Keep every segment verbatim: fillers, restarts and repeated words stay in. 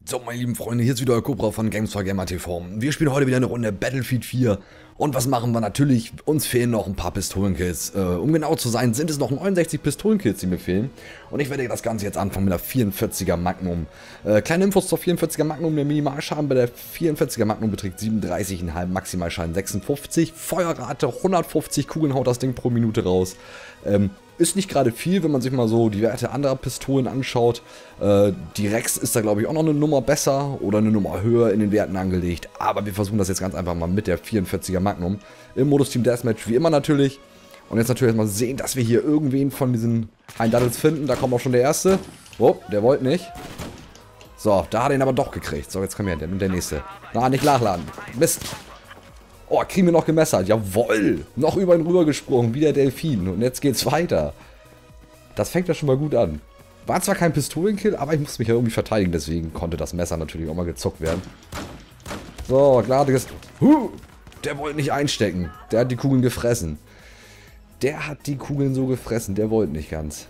So, meine lieben Freunde, hier ist wieder euer Cobra von Games for Gamer T V. Wir spielen heute wieder eine Runde Battlefield vier. Und was machen wir? Natürlich, uns fehlen noch ein paar Pistolenkills. Äh, um genau zu sein, sind es noch neunundsechzig Pistolenkills, die mir fehlen. Und ich werde das Ganze jetzt anfangen mit der vierundvierziger Magnum. Äh, kleine Infos zur vierundvierziger Magnum. Der Minimalschaden bei der vierundvierziger Magnum beträgt siebenunddreißig Komma fünf, Maximalschaden sechsundfünfzig. Feuerrate hundertfünfzig Kugeln haut das Ding pro Minute raus. Ähm, Ist nicht gerade viel, wenn man sich mal so die Werte anderer Pistolen anschaut. Äh, die Rex ist da, glaube ich, auch noch eine Nummer besser oder eine Nummer höher in den Werten angelegt. Aber wir versuchen das jetzt ganz einfach mal mit der vierundvierziger Magnum. Im Modus Team Deathmatch, wie immer natürlich. Und jetzt natürlich erstmal sehen, dass wir hier irgendwen von diesen Eindaddles finden. Da kommt auch schon der erste. Oh, der wollte nicht. So, da hat er ihn aber doch gekriegt. So, jetzt kommt her, der, der nächste. Na, nicht nachladen. Mist. Oh, kriegen wir noch gemessert. Jawoll. Noch über ihn rüber gesprungen, wie der Delfin. Und jetzt geht's weiter. Das fängt ja schon mal gut an. War zwar kein Pistolenkill, aber ich musste mich ja irgendwie verteidigen. Deswegen konnte das Messer natürlich auch mal gezuckt werden. So, gladiges. Huh, der wollte nicht einstecken. Der hat die Kugeln gefressen. Der hat die Kugeln so gefressen. Der wollte nicht ganz.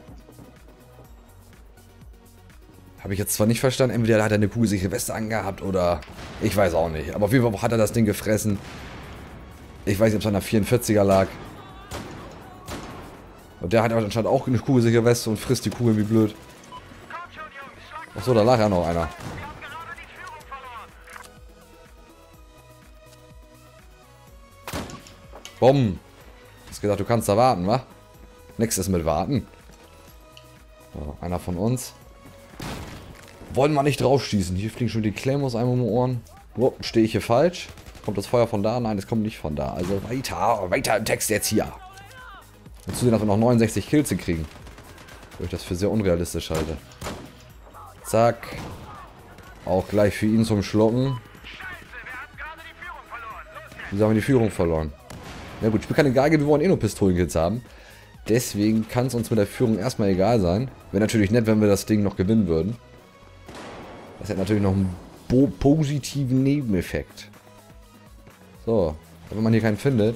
Habe ich jetzt zwar nicht verstanden. Entweder hat er eine kugelsichere Weste angehabt oder... Ich weiß auch nicht. Aber auf jeden Fall hat er das Ding gefressen. Ich weiß nicht, ob es an der vierundvierziger lag. Und der hat anscheinend auch eine kugelsichere Weste und frisst die Kugeln wie blöd. Achso, da lag ja noch einer. Bumm. Du hast gesagt, du kannst da warten, wa? Nix ist mit warten. So, einer von uns. Wollen wir nicht draufschießen. Hier fliegen schon die Claymores einmal um die Ohren. Oh, stehe ich hier falsch? Kommt das Feuer von da? Nein, es kommt nicht von da. Also weiter, weiter im Text jetzt hier. Und zusehen, dass wir noch neunundsechzig Kills kriegen. Wo ich das für sehr unrealistisch halte. Zack. Auch gleich für ihn zum Schlucken. Wieso haben wir die Führung verloren? Na gut, ich bin keine Geige, wir wollen eh nur Pistolenkills haben. Deswegen kann es uns mit der Führung erstmal egal sein. Wäre natürlich nett, wenn wir das Ding noch gewinnen würden. Das hätte natürlich noch einen positiven Nebeneffekt. So, wenn man hier keinen findet.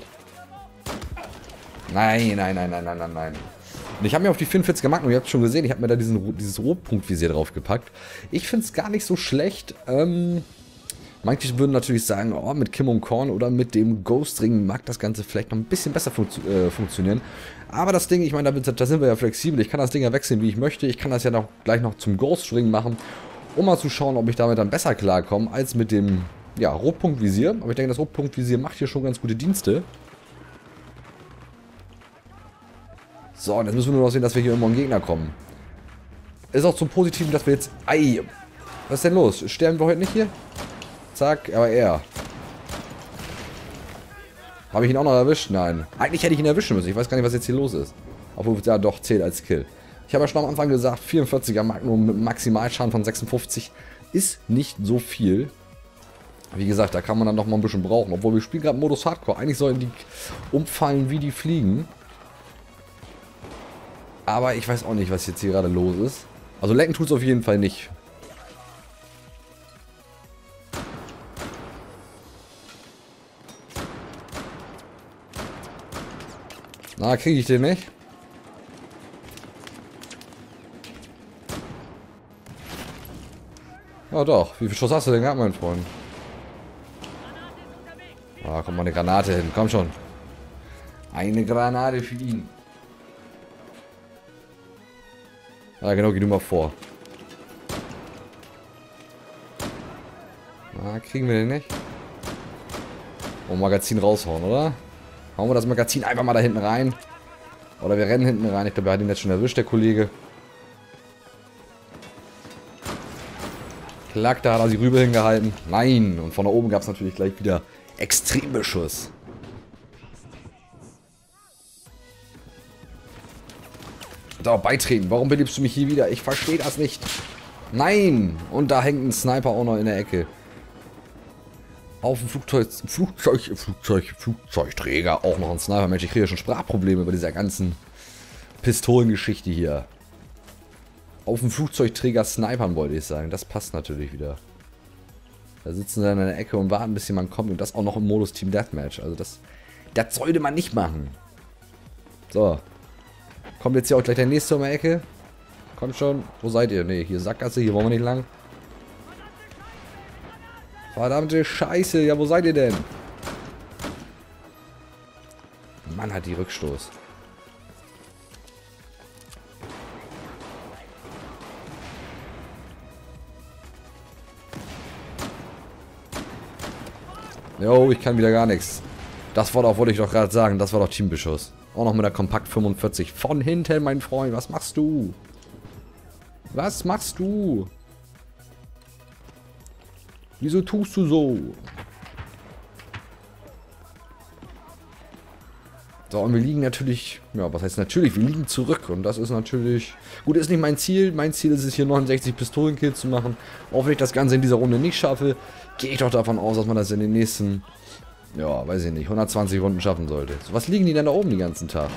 Nein, nein, nein, nein, nein, nein, nein. Und ich habe mir auf die vierundvierziger Magnum, ihr habt es schon gesehen, ich habe mir da diesen, dieses Rotpunktvisier draufgepackt. Ich finde es gar nicht so schlecht. Ähm, manche würden natürlich sagen, oh, mit Kim und Korn oder mit dem Ghost Ring mag das Ganze vielleicht noch ein bisschen besser funktio äh, funktionieren. Aber das Ding, ich meine, da, da sind wir ja flexibel. Ich kann das Ding ja wechseln, wie ich möchte. Ich kann das ja noch gleich noch zum Ghost Ring machen, um mal zu schauen, ob ich damit dann besser klarkomme als mit dem... Ja, Rotpunktvisier. Aber ich denke, das Rotpunktvisier macht hier schon ganz gute Dienste. So, und jetzt müssen wir nur noch sehen, dass wir hier irgendwo einen Gegner kommen. Ist auch zum Positiven, dass wir jetzt... Ei! Was ist denn los? Sterben wir heute nicht hier? Zack, aber er. Habe ich ihn auch noch erwischt? Nein. Eigentlich hätte ich ihn erwischen müssen. Ich weiß gar nicht, was jetzt hier los ist. Obwohl, ja doch, zählt als Kill. Ich habe ja schon am Anfang gesagt, vierundvierziger Magnum mit Maximalschaden von sechsundfünfzig ist nicht so viel. Wie gesagt, da kann man dann noch mal ein bisschen brauchen. Obwohl wir spielen gerade Modus Hardcore. Eigentlich sollen die umfallen, wie die fliegen. Aber ich weiß auch nicht, was jetzt hier gerade los ist. Also lecken tut es auf jeden Fall nicht. Na, kriege ich den nicht? Ja doch. Wie viel Schuss hast du denn gehabt, mein Freund? Ah, kommt mal eine Granate hin. Komm schon. Eine Granate für ihn. Ja, genau, geh du mal vor. Na, kriegen wir den nicht? Oh, Magazin raushauen, oder? Hauen wir das Magazin einfach mal da hinten rein. Oder wir rennen hinten rein. Ich glaube, wir haben ihn jetzt schon erwischt, der Kollege. Klack, da hat er sie rüber hingehalten. Nein. Und von da oben gab es natürlich gleich wieder Extrembeschuss. Da, beitreten. Warum belebst du mich hier wieder? Ich verstehe das nicht. Nein. Und da hängt ein Sniper auch noch in der Ecke. Auf dem Flugzeug, Flugzeug, Flugzeug, Flugzeugträger auch noch ein Sniper. Mensch, ich kriege ja schon Sprachprobleme bei dieser ganzen Pistolengeschichte hier. Auf dem Flugzeugträger snipern, wollte ich sagen. Das passt natürlich wieder. Da sitzen sie in einer Ecke und warten, bis jemand kommt. Und das auch noch im Modus Team Deathmatch. Also das, das sollte man nicht machen. So. Kommt jetzt hier auch gleich der nächste um die Ecke. Kommt schon. Wo seid ihr? Ne, hier Sackgasse. Hier wollen wir nicht lang. Verdammte Scheiße, ja, wo seid ihr denn? Mann, hat die Rückstoß. Jo, ich kann wieder gar nichts. Das war doch, wollte ich doch gerade sagen, das war doch Teambeschuss. Auch noch mit der Kompakt fünfundvierzig. Von hinten, mein Freund, was machst du? Was machst du? Wieso tust du so? So, und wir liegen natürlich, ja, was heißt natürlich, wir liegen zurück und das ist natürlich, gut, ist nicht mein Ziel, mein Ziel ist es hier neunundsechzig Pistolenkills zu machen, auch wenn ich das Ganze in dieser Runde nicht schaffe, gehe ich doch davon aus, dass man das in den nächsten, ja, weiß ich nicht, hundertzwanzig Runden schaffen sollte. So, was liegen die denn da oben den ganzen Tag?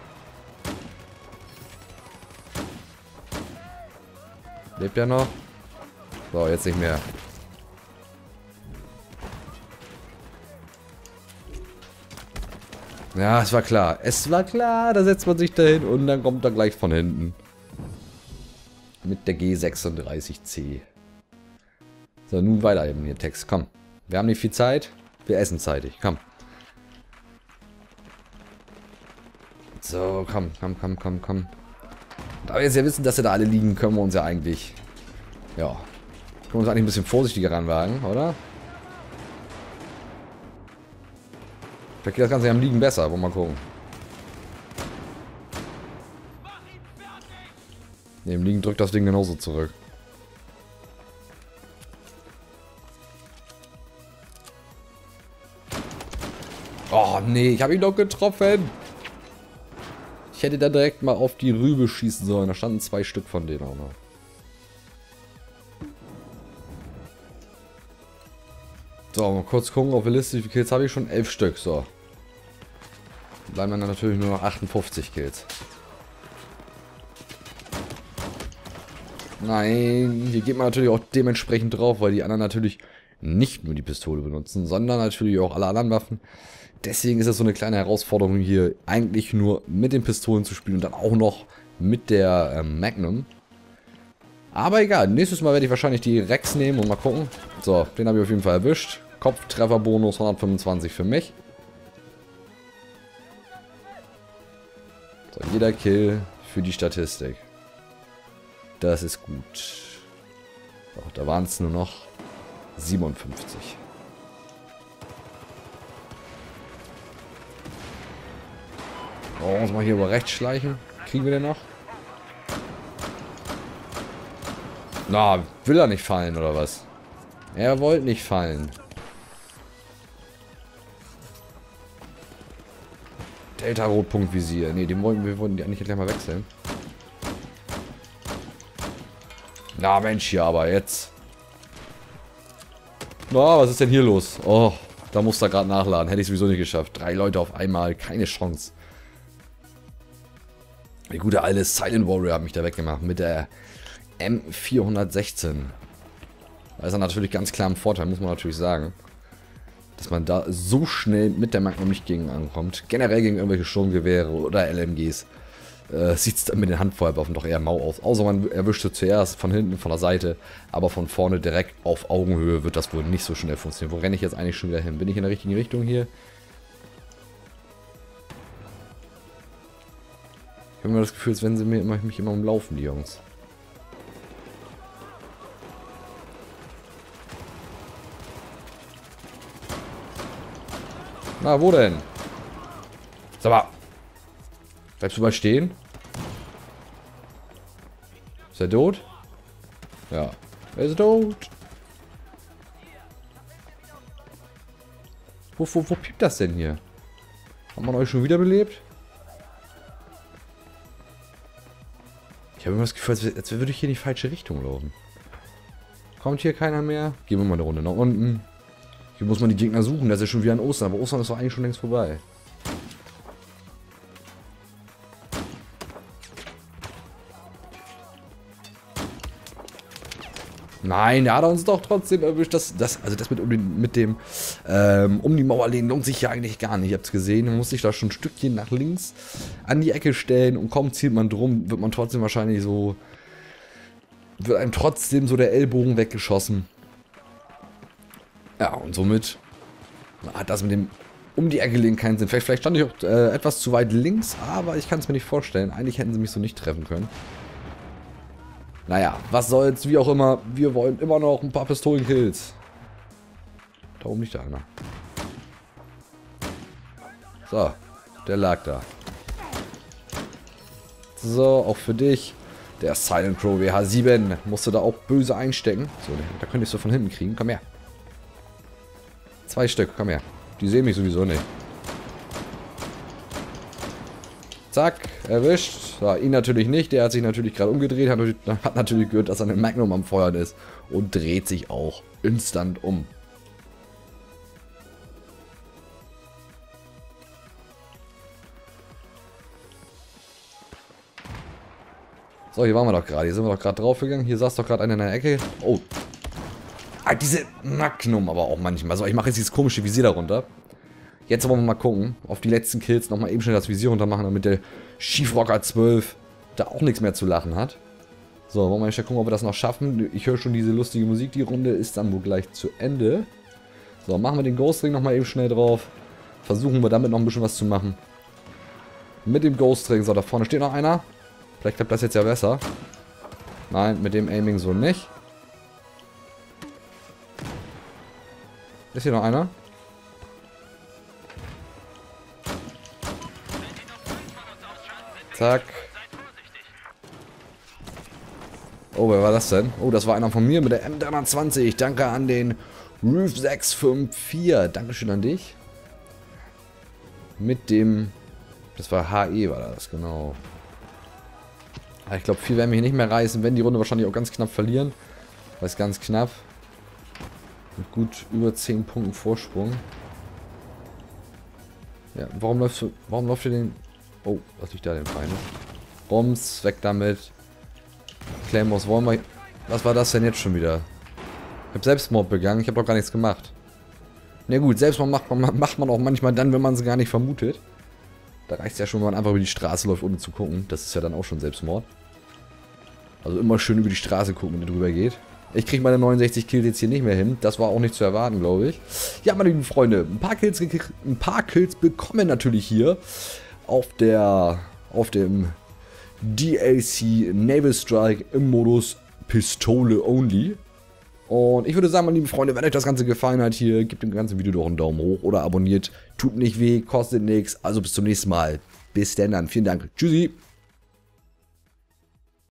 Lebt der noch? So, jetzt nicht mehr. Ja, es war klar. Es war klar, da setzt man sich dahin und dann kommt er gleich von hinten. Mit der G sechsunddreißig C. So, nun weiter eben hier Text. Komm. Wir haben nicht viel Zeit. Wir essen zeitig. Komm. So, komm, komm, komm, komm, komm. Da wir jetzt ja wissen, dass sie da alle liegen, können wir uns ja eigentlich... Ja. Können wir uns eigentlich ein bisschen vorsichtiger ranwagen, oder? Vielleicht geht das Ganze ja am Liegen besser. Wollen wir mal gucken. Ne, im Liegen drückt das Ding genauso zurück. Oh, nee, ich habe ihn doch getroffen. Ich hätte da direkt mal auf die Rübe schießen sollen. Da standen zwei Stück von denen auch noch. So, mal kurz gucken auf der Liste. Wie viele Kills habe ich schon? Elf Stück, so. Bleiben dann natürlich nur noch achtundfünfzig Kills. Nein, hier geht man natürlich auch dementsprechend drauf, weil die anderen natürlich nicht nur die Pistole benutzen, sondern natürlich auch alle anderen Waffen. Deswegen ist es so eine kleine Herausforderung hier, eigentlich nur mit den Pistolen zu spielen und dann auch noch mit der ähm, Magnum. Aber egal, nächstes Mal werde ich wahrscheinlich die Rex nehmen und mal gucken. So, den habe ich auf jeden Fall erwischt. Kopftrefferbonus hundertfünfundzwanzig für mich. So, jeder Kill für die Statistik. Das ist gut. So, da waren es nur noch siebenundfünfzig. Oh, uns mal hier über rechts schleichen. Kriegen wir den noch? Na, will er nicht fallen, oder was? Er wollte nicht fallen. Delta Rotpunktvisier. Ne, den wollten wir wollten die eigentlich gleich mal wechseln. Na Mensch, hier aber jetzt. Na, was ist denn hier los? Oh, da muss er gerade nachladen. Hätte ich sowieso nicht geschafft. Drei Leute auf einmal, keine Chance. Der gute alte Silent Warrior hat mich da weggemacht mit der M vierhundertsechzehn. Da ist er natürlich ganz klar im Vorteil, muss man natürlich sagen. Dass man da so schnell mit der Magnum nicht gegen ankommt. Generell gegen irgendwelche Sturmgewehre oder L M Gs. Äh, Sieht es dann mit den Handfeuerwaffen doch eher mau aus. Außer man erwischt sie zuerst von hinten, von der Seite. Aber von vorne direkt auf Augenhöhe wird das wohl nicht so schnell funktionieren. Wo renne ich jetzt eigentlich schon wieder hin? Bin ich in der richtigen Richtung hier? Ich habe immer das Gefühl, als wenn sie mir immer, mich immer umlaufen, die Jungs. Na, wo denn? Sag mal. Bleibst du mal stehen? Ist er tot? Ja. Er ist tot. Wo, wo, wo piept das denn hier? Hat man euch schon wiederbelebt? Ich habe immer das Gefühl, als, als würde ich hier in die falsche Richtung laufen. Kommt hier keiner mehr? Gehen wir mal eine Runde nach unten. Hier muss man die Gegner suchen. Das ist ja schon wieder an Ostern. Aber Ostern ist doch eigentlich schon längst vorbei. Nein, der hat uns doch trotzdem erwischt. Das, das, also das mit, um, den, mit dem ähm, um die Mauer lehnen lohnt sich ja eigentlich gar nicht. Ihr habt es gesehen, man muss sich da schon ein Stückchen nach links an die Ecke stellen und kaum zielt man drum, wird man trotzdem wahrscheinlich so, wird einem trotzdem so der Ellbogen weggeschossen. Ja, und somit hat das mit dem um die Ecke legen keinen Sinn. Vielleicht, vielleicht stand ich auch äh, etwas zu weit links, aber ich kann es mir nicht vorstellen. Eigentlich hätten sie mich so nicht treffen können. Naja, was soll's, wie auch immer. Wir wollen immer noch ein paar Pistolenkills. Da oben liegt da einer. So, der lag da. So, auch für dich. Der Silent Crow W H sieben. Musst du da auch böse einstecken. So, da könnte ich so von hinten kriegen. Komm her. Zwei Stück, komm her. Die sehen mich sowieso nicht. Zack, erwischt. So, ihn natürlich nicht. Der hat sich natürlich gerade umgedreht. Hat, hat natürlich gehört, dass er eine Magnum am Feuern ist. Und dreht sich auch instant um. So, hier waren wir doch gerade. Hier sind wir doch gerade draufgegangen. Hier saß doch gerade einer in der Ecke. Oh. Ah, diese Magnum aber auch manchmal. So, ich mache jetzt dieses komische Visier darunter. Jetzt wollen wir mal gucken. Auf die letzten Kills nochmal eben schnell das Visier runter machen, damit der Schiefrocker zwölf da auch nichts mehr zu lachen hat. So, wollen wir schnell gucken, ob wir das noch schaffen. Ich höre schon diese lustige Musik. Die Runde ist dann wohl gleich zu Ende. So, machen wir den Ghost Ring nochmal eben schnell drauf. Versuchen wir damit noch ein bisschen was zu machen. Mit dem Ghost Ring. So, da vorne steht noch einer. Vielleicht klappt das jetzt ja besser. Nein, mit dem Aiming so nicht. Ist hier noch einer? Zack. Oh, wer war das denn? Oh, das war einer von mir mit der M dreihundertzwanzig. Danke an den Roof sechs fünf vier. Dankeschön an dich. Mit dem... Das war H E, war das, genau. Ich glaube, viel werden wir hier nicht mehr reißen. Wenn die Runde wahrscheinlich auch ganz knapp verlieren. Das ist ganz knapp. Mit gut über zehn Punkten Vorsprung. Ja, warum läufst du... Warum läuft ihr den... Oh, was liegt da, den Feind? Bombs, weg damit. Claymores wollen wir... Was war das denn jetzt schon wieder? Ich habe Selbstmord begangen, ich habe doch gar nichts gemacht. Na gut, Selbstmord macht man, macht man auch manchmal dann, wenn man es gar nicht vermutet. Da reicht es ja schon, wenn man einfach über die Straße läuft, ohne zu gucken. Das ist ja dann auch schon Selbstmord. Also immer schön über die Straße gucken, wenn ihr drüber geht. Ich kriege meine neunundsechzig Kills jetzt hier nicht mehr hin. Das war auch nicht zu erwarten, glaube ich. Ja, meine lieben Freunde, ein paar Kills, ein paar Kills bekommen natürlich hier auf der, auf dem D L C Naval Strike im Modus Pistole Only. Und ich würde sagen, meine lieben Freunde, wenn euch das Ganze gefallen hat hier, gebt dem ganzen Video doch einen Daumen hoch oder abonniert. Tut nicht weh, kostet nichts. Also bis zum nächsten Mal. Bis denn dann. Vielen Dank. Tschüssi.